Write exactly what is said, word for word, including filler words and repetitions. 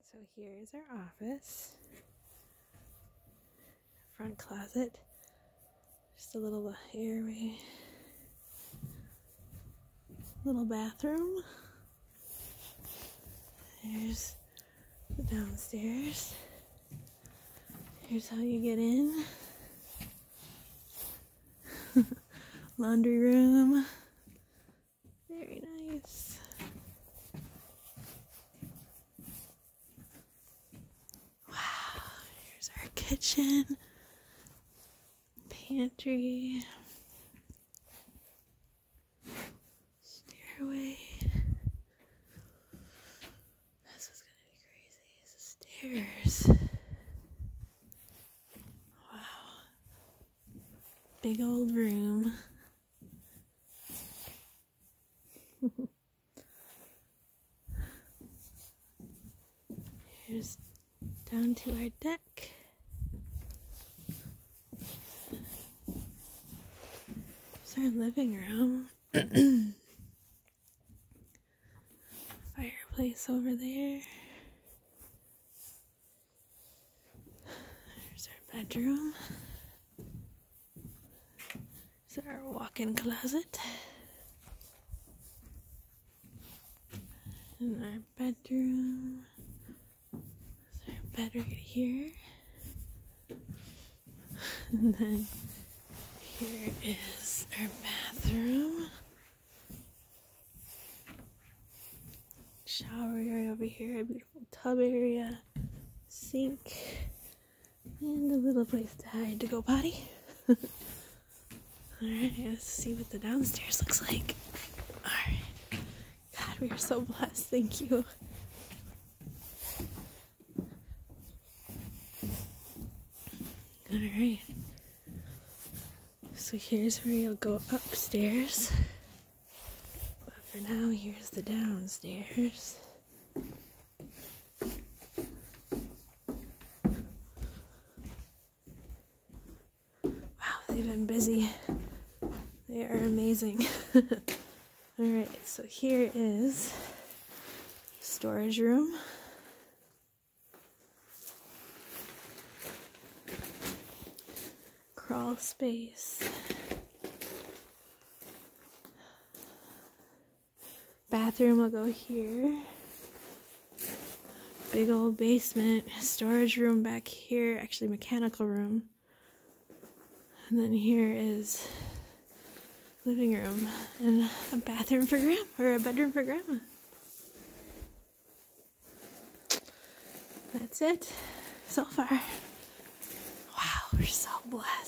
So here's our office. Front closet. Just a little airway. Little bathroom. There's the downstairs. Here's how you get in. Laundry room. Very nice. Wow, here's our kitchen. Pantry. Stairway. This is gonna be crazy. It's the stairs. Wow. Big old room. Here's down to our deck. It's our living room. Fireplace over there. There's our bedroom. There's our walk-in closet. And our bedroom. There's our bed right here. And then here is our bathroom. Shower area over here, a beautiful tub area, sink, and a little place to hide to go potty. Alright, let's see what the downstairs looks like. Alright. God, we are so blessed. Thank you. Alright. So here's where you'll go upstairs. But for now, here's the downstairs. Wow, they've been busy. They are amazing. Alright, so here is storage room. Crawl space. Bathroom will go here. Big old basement. Storage room back here. Actually, mechanical room. And then here is living room and a bathroom for grandma, or a bedroom for grandma. That's it so far. Wow, we're so blessed.